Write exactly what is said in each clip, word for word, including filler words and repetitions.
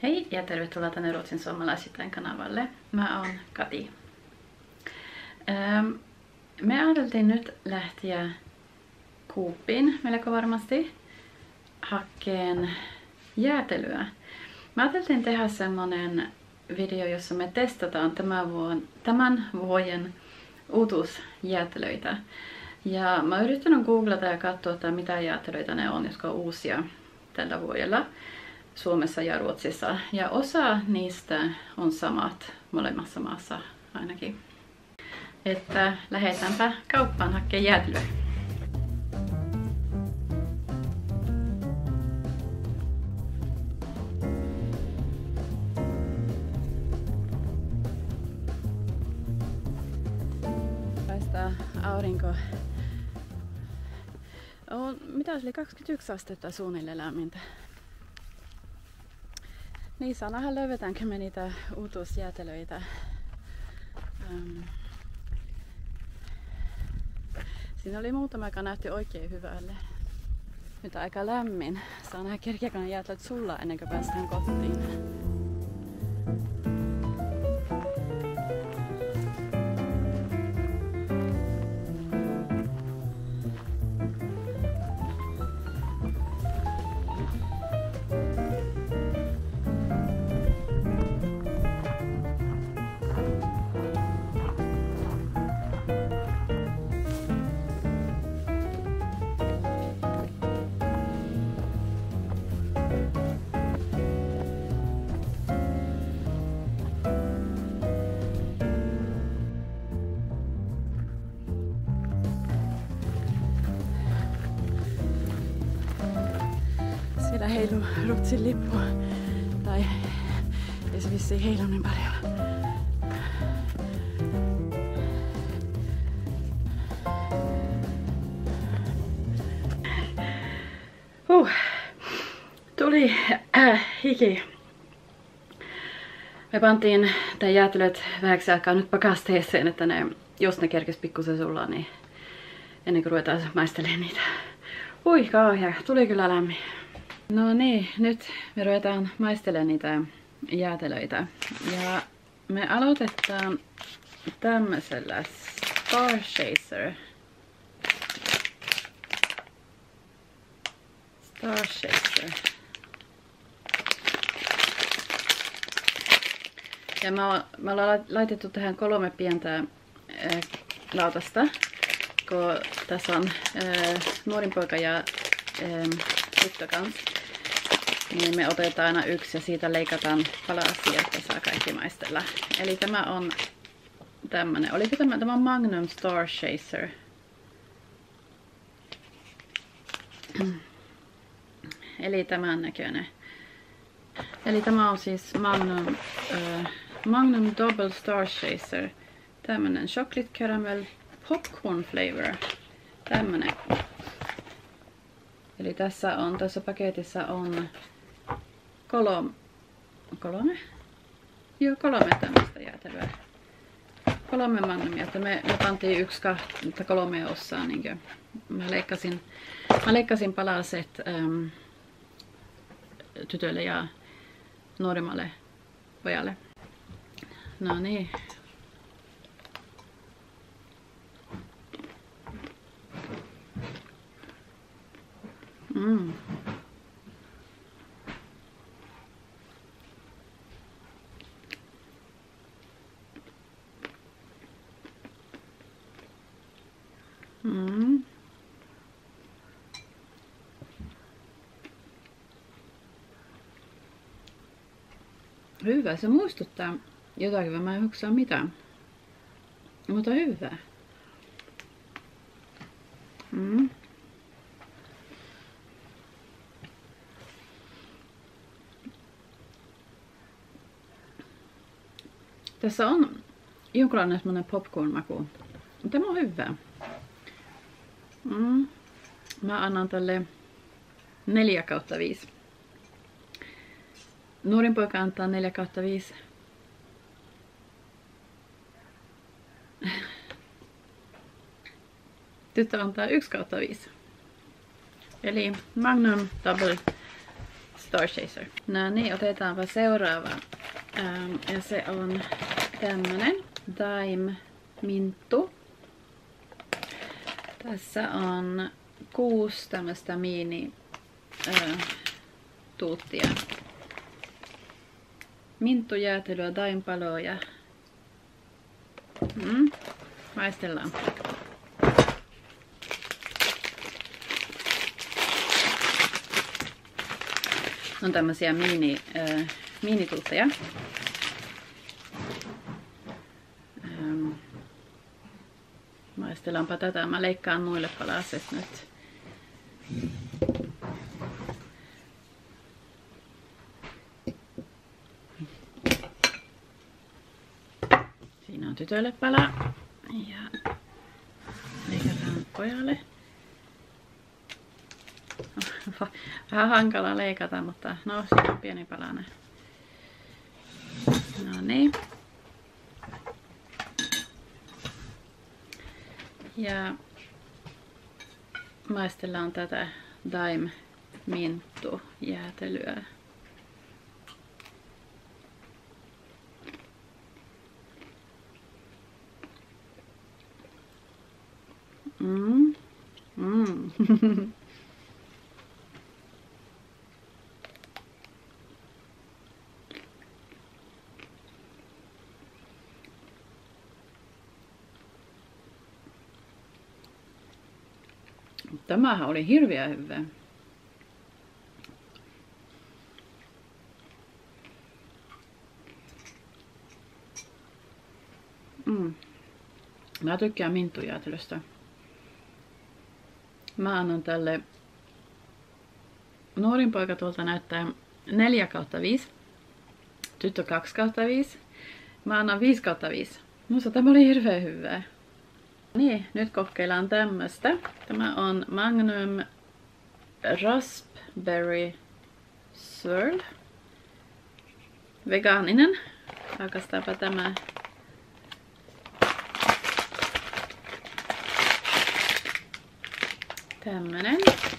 Hei ja tervetuloa tänne Ruotsin suomalaisittain kanavalle. Mä oon Kati. Ähm, me ajateltiin nyt lähteä Coopin melko varmasti hakkeen jäätelyä. Mä ajateltiin tehdä semmonen video, jossa me testataan tämän vuoden, tämän vuoden uutuusjäätelöitä. Ja mä oon yrittänyt googlata ja katsoa, että mitä jäätelöitä ne on, jotka on uusia tällä vuodella Suomessa ja Ruotsissa. Ja osa niistä on samat molemmassa maassa ainakin. Että lähdetäänpä kauppaan hakemaan jäätelöä. Paistaa aurinko. On, mitä oli kaksikymmentäyksi astetta suunnilleen lämmintä. Niin, saa nähdä löydetäänkö me niitä uutuusjäätelöitä. Um, siinä oli muutama, joka näytti oikein hyvälle. Nyt aika lämmin. Saa nähdä kerkiäkö ne jäätelöt sulla ennen kuin päästään kotiin. Siellä heilu Ruotsin lippu. Tai ei se vissiin heilu niin paljon. Uh, tuli äh, hiki. Me pantiin tää jäätelöt vähäksi aikaa nyt pakasteeseen, että ne, jos ne kerkes pikkusen sulla, niin ennen kuin ruvetaan maistelemaan niitä. Ui kauhea, tuli kyllä lämmin. No niin, nyt me ruvetaan maistelemaan niitä jäätelöitä. Ja me aloitetaan tämmöisellä Star Chaser. Star Chaser. Ja mä, me ollaan laitettu tähän kolme pientä ää, lautasta, kun tässä on ää, nuorin poika ja ää, tyttö kanssa. Niin me otetaan aina yksi ja siitä leikataan palasia, että saa kaikki maistella. Eli tämä on tämmönen. Oliko tämä? Tämä on Magnum Star Chaser. Eli tämän näköinen. Eli tämä on siis Magnum, äh, Magnum Double Star Chaser. Tämmönen chocolate caramel popcorn flavor. Tämmönen. Eli tässä on, tässä paketissa on kolme, kolme? Joo, kolme tämmöistä jäätelöä. Kolme magnumia, että me, me pantiin yksi, kahta, kolme osaa. Niin mä leikkasin, mä leikkasin palaset äm, tytölle ja nuorimmalle pojalle. No niin. Mm. Mm. Hyvä, se muistuttaa jotakin, mä en hoksaa mitään. Mutta hyvä. Mm. Tässä on jonkinlainen semmonen popcorn-maku. Tämä on hyvä. Mm. Mä annan tälle neljä kautta viisi. Nuorin poika antaa neljä kautta viisi. Tyttö antaa yksi kautta viisi. Eli Magnum Double Store Chaser. No niin, otetaanpa seuraava. Ähm, ja se on tämmönen Daim Minttu. Tässä on kuusi tämmöstä mini äh, tuuttia. Minttujäätelyä, daimpaloa ja mm, maistellaan. On tämmösiä mini, äh, minituutteja. Ähm, maistellaanpa tätä. Mä leikkaan noille palaset nyt. Siinä on tytölle pala. Ja leikataan pojalle. Vähän hankala leikata, mutta no siinä on pieni palanen. No niin. Ja maistellaan tätä Daim Minttu jäätelyä. Mm. Mm. Tämähän oli hirveän hyvä. Mm. Mä tykkään minttujäätelöstä. Mä annan tälle, nuorin poika tuolta näyttää neljä kautta viisi, tyttö kaksi kautta viisi. Mä annan viisi kautta viisi. Minusta tämä oli hirveän hyvää. Niin, nyt kokeillaan tämmöstä. Tämä on Magnum Raspberry Swirl. Vegaaninen. Aukastaanpa tämä. Tämmönen.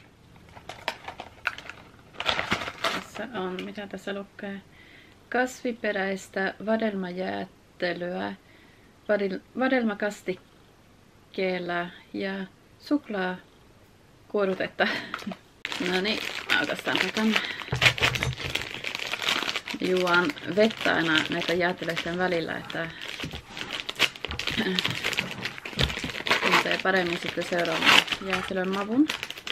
Tässä on, mitä tässä lukee? Kasviperäistä vadelmajäättelyä, vadel, vadelmakastikkeella ja suklaakuorutetta. No niin, aukastaanpa tänne. Juon vettä aina näitä jäätelöiden välillä, että tuntee paremmin sitten seuraavan jäätelön mavun.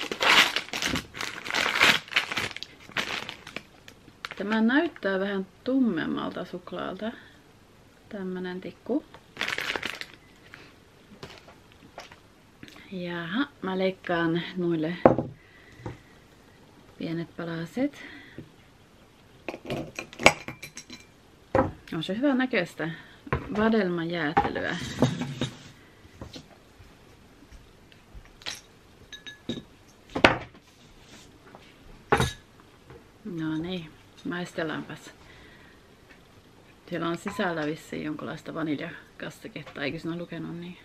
Tämä näyttää vähän tummemmalta suklaalta. Tämmönen tikku. Jaha, mä leikkaan noille pienet palaset. On se hyvän näköistä vadelmajäätelyä. No niin, maistellaanpas. Siellä on sisällä vissiin jonkinlaista vaniljakastiketta, eikö sinä lukenut niin?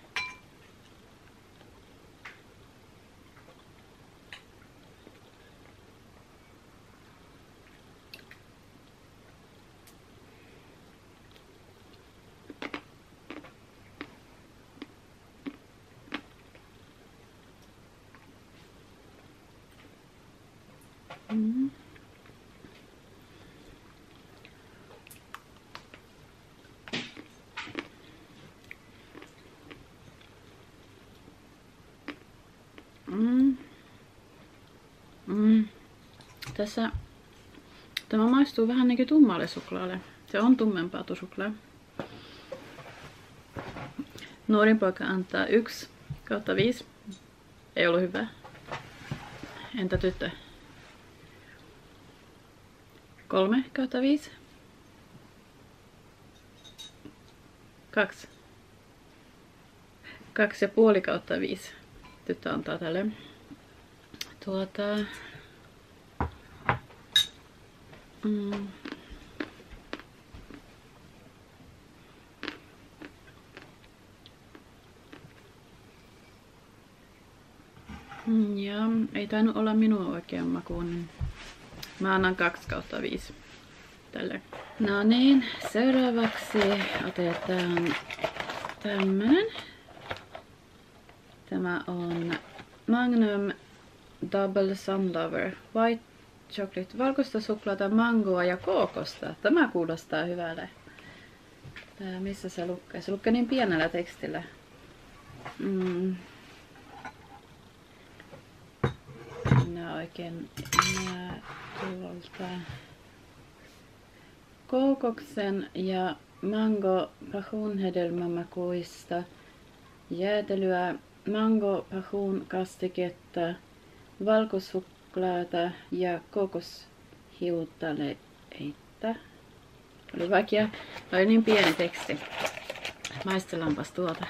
Mm. Mm. Mm. Tässä tämä maistuu vähän niin kuin tummalle suklaalle. Se on tummempaa tuo suklaa. Nuorin poika antaa yksi kautta viisi. Ei ollut hyvä. Entä tyttö? kolme kautta viisi. kaksi. kaksi ja puoli kautta viisi. Tyttö antaa tälle. Tuota. Mm. Ja ei tainnut olla minun oikean makuun. Mä annan kaksi kautta viisi tälle. No niin, seuraavaksi otetaan tämmönen. Tämä on Magnum Double Sunlover White Chocolate, valkoista suklaata, mangoa ja kookosta. Tämä kuulostaa hyvälle. Tää, missä se lukee? Se lukee niin pienellä tekstillä. Mm. Minä oikein näe tuolta. Kookoksen ja mango pahun hedelmämakuista jäätelyä, mango pahun kastiketta, valkosuklaata ja kokoshiutaleita. Oli vaikea, oli niin pieni teksti. Maistellaanpas tuolta.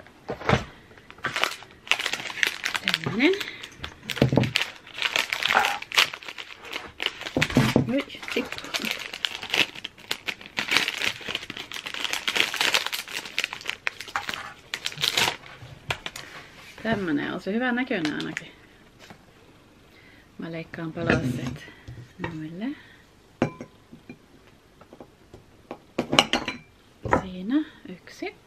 Tämmönen. Oi, tippu. Tämmönen on se hyvän näköinen ainakin. Mä leikkaan palaset noille. Siinä yksi.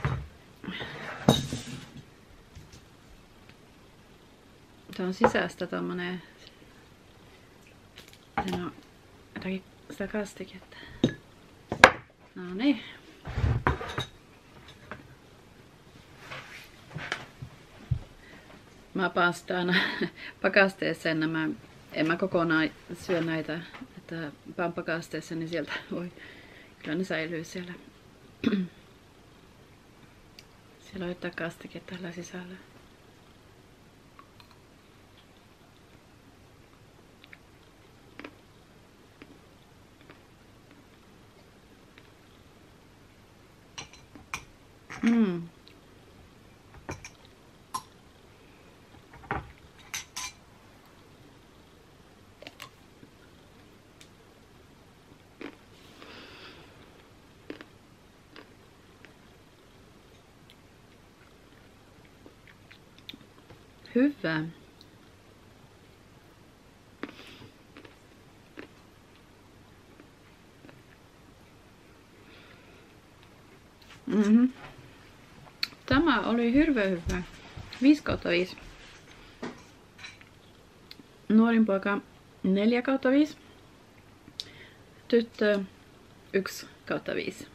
Tää on sisästä tommonen. Siinä on jotakin sitä kastiketta. No niin. Mä paastan aina pakasteeseen nämä, en mä kokonaan syö näitä, että paan pakasteessa, niin sieltä voi, kyllä ne säilyy siellä. Siellä on jotain kastike tällä sisällä. Mm. Hyvä. Mm-hmm. Tämä oli hirveän hyvä. viisi kautta viisi. Nuorin poika neljä kautta viisi. Tyttö yksi kautta viisi.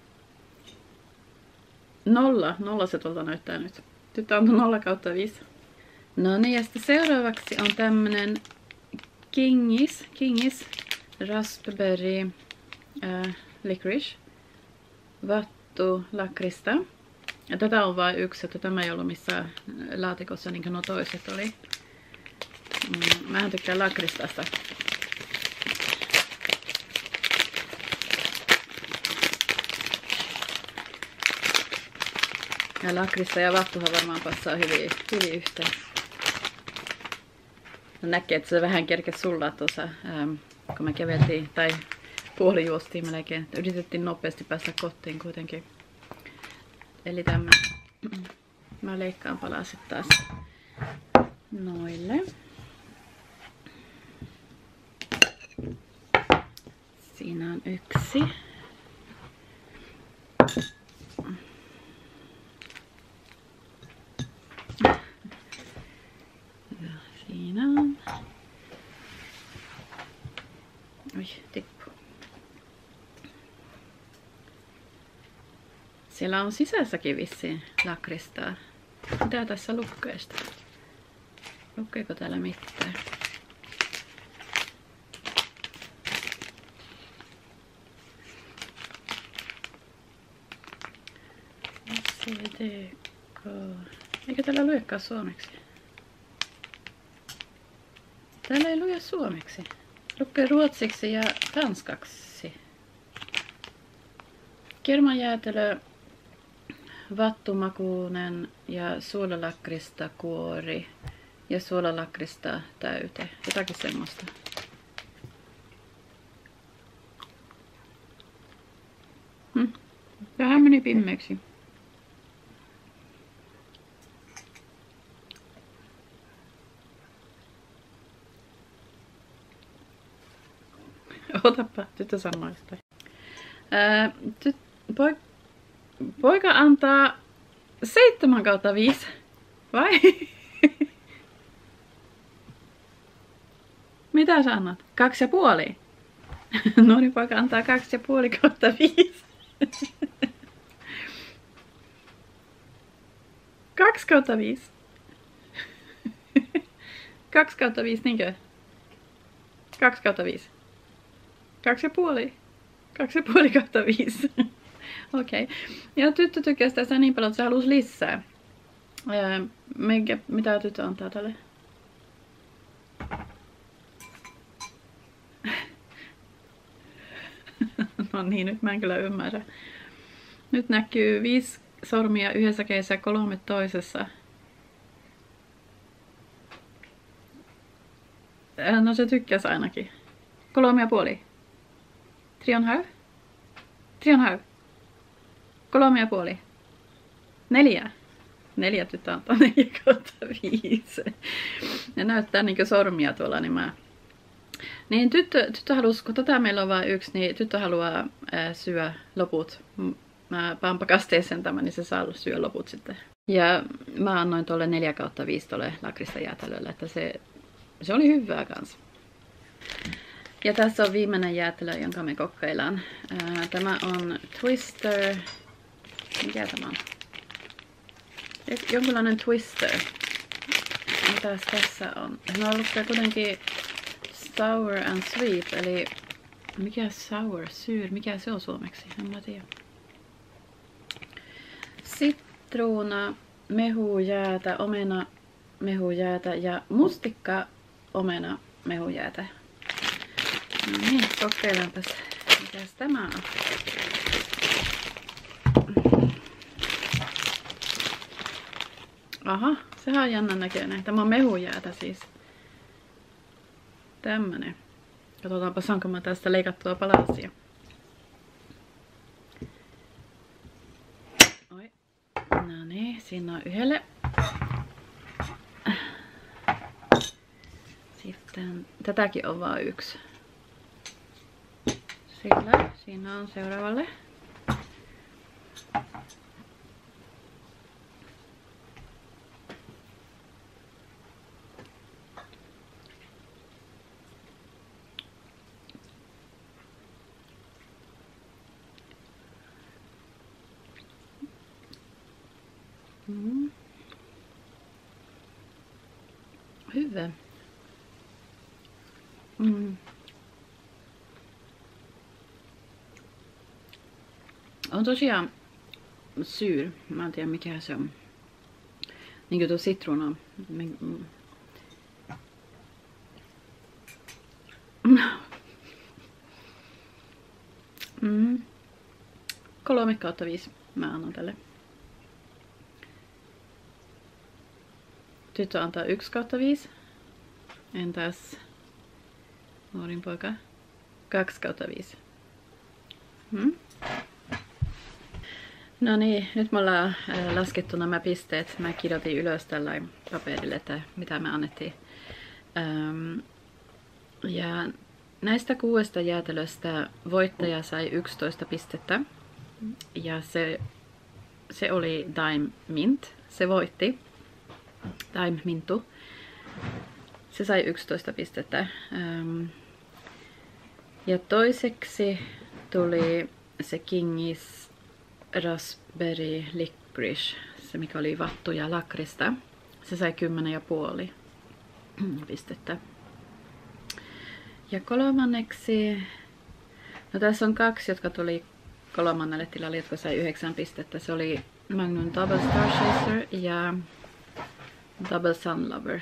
Nolla. Nolla se tuolta näyttää nyt. Tyttö antoi nolla kautta viisi. No niin, ja sitten seuraavaksi on tämmönen Kingis, Kingis Raspberry äh, Licorice Vattu lakrista. Ja tätä on vain yksi, että tämä ei ollut missään laatikossa niin kuin nuo toiset oli. Mm, mähän tykkään lakristasta. Ja lakrista ja vattuhan varmaan passaa hyvin, hyvin yhteen. Näkee, että se vähän kerkesi sullaa tuossa, ähm, kun me käveltiin, tai puoli juostiin melkein. Yritettiin nopeasti päästä kotiin kuitenkin. Eli tämä. Mä leikkaan palaset taas noille. Siinä on yksi. Ja siinä on. Oi, tippu. Siellä on sisässäkin vissiin lakristaa. Mitä tässä lukee sitä? Lukeeko täällä mitään? C D K. Eikö täällä luekaan suomeksi? Täällä ei lue suomeksi. Lukee ruotsiksi ja ranskaksi. Kermajäätelö, vattumakuinen ja suolalakrista kuori ja suolalakrista täyte. Jotakin semmoista. Hm. Vähän meni pimmeeksi. Otappa, tyttö sanoo sitä. Ää, tyt, poik, poika antaa seitsemän kautta viisi. Vai? Mitä sä annat? Kaksi ja puoli. Nuori poika antaa kaksi ja puoli kautta viisi. Kaksi kautta viisi. Kaksi kautta viisi, niinkö? Kaksi kautta viisi. Kaksi ja puoli. Kaksi ja puoli kautta viisi. Okei. Okay. Ja tyttö tykkäsi tästä niin paljon, että se halusi lisää. Öö, minkä, mitä tyttö antaa tälle? No niin, nyt mä en kyllä ymmärrä. Nyt näkyy viisi sormia yhdessä kädessä ja kolme toisessa. No se tykkäsi ainakin. Kolme ja puoli. Tre och en halv. Tre och en halv. Kolme ja puoli. Neljä. Neljä tyttö antaa neljä kautta viisi. Ne näyttää niinku sormia tuolla, niin mä... Niin tyttö, tyttö halusi, kun tätä meillä on vain yksi, niin tyttö haluaa ää, syö loput. Mä paan pakasteeseen tämän, niin se saa syö loput sitten. Ja mä annoin tuolle neljä kautta viisi tuolle lakrista jäätelölle, että se, se oli hyvää kanssa. Ja tässä on viimeinen jäätelö, jonka me kokeillaan. Ää, tämä on Twister. Mikä tämä on? Jonkinlainen Twister. Mitäs tässä on? No lukee kuitenkin sour and sweet, eli mikä sour, syyr, mikä se on suomeksi? En mä tiedä. Sitruuna, mehujäätä, omena, mehujäätä ja mustikka, omena, mehujäätä. No niin, kokeillaanpas, mitäs tämä on. Aha, sehän on jännän näköinen. Tämä on mehujäätä siis. Tämmönen. Katsotaanpa, saanko mä tästä leikattua palasia. Oi. No niin, siinä on yhdelle. Sitten tätäkin on vaan yksi. Sillä siinä on seuraavalle. Mm. Hyvä. Mm. On tosiaan syyr. Mä en tiedä mikä se on. Niin kuin tuo sitruuna. Mm. Kolme kautta viisi mä annan tälle. Tyttö antaa yksi kautta viisi. Entäs nuorin poika? kaksi kautta viisi. Hmm? No niin, nyt me ollaan laskettu nämä pisteet. Mä kirjoitin ylös tällainen paperille, että mitä me annettiin. Ähm, ja näistä kuudesta jäätelöstä voittaja sai yksitoista pistettä. Ja se, se oli Daim Mint. Se voitti. Daim Mintu. Se sai yksitoista pistettä. Ähm, ja toiseksi tuli se Kingis Raspberry Licorice, se mikä oli vattu ja lakrista. Se sai kymmenen ja puoli pistettä. Ja kolmanneksi, no tässä on kaksi, jotka tuli kolmannelle tilalle, jotka sai yhdeksän pistettä. Se oli Magnum Double Star Chaser ja Double Sun Lover.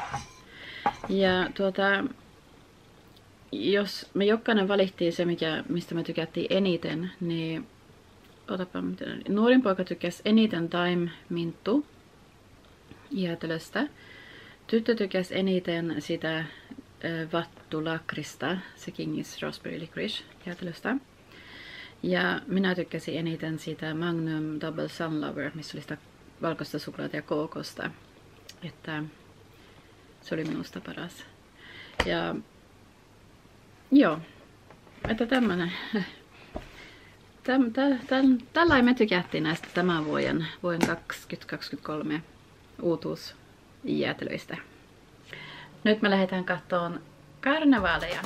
Ja tuota, jos me jokainen valittiin se, mikä, mistä me tykättiin eniten, niin otapa, nuorin poika tykkäsi eniten Daim Mintu jäätelöstä. Tyttö tykkäsi eniten sitä vattu lakrista, se Kingis Raspberry Licorice jäätelöstä. Ja minä tykkäsin eniten sitä Magnum Double Sun Lover, missä oli sitä valkoista suklaata ja kookosta. Että se oli minusta paras. Ja joo, Että tämmönen. Täm, tä, täl, tällä me tykättiin näistä tämän vuoden, vuoden kaksituhattakaksikymmentäkolme uutuusjäätelöistä. Nyt me lähdetään katsomaan karnevaaleja.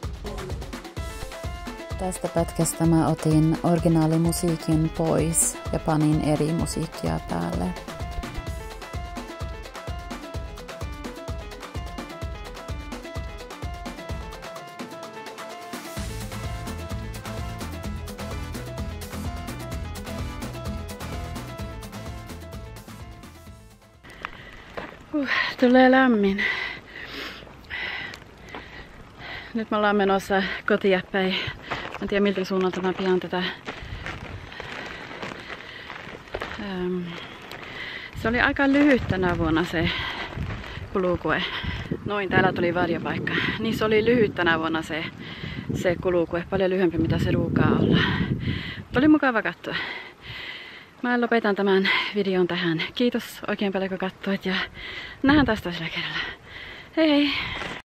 Tästä pätkästä mä otin originaalimusiikin pois ja panin eri musiikkia päälle. Uh, tulee lämmin. Nyt me ollaan menossa kotia päin. En tiedä miltä suunnalta mä pian tätä. Ähm, se oli aika lyhyt tänä vuonna se kulukue. Noin, täällä tuli varjopaikka. Niin se oli lyhyt tänä vuonna se, se kulukue. Paljon lyhyempi mitä se ruukaa olla. Mutta oli mukava katsoa. Mä lopetan tämän videon tähän. Kiitos oikein paljon kun katsoit ja nähdään taas toisella kerralla. Hei hei!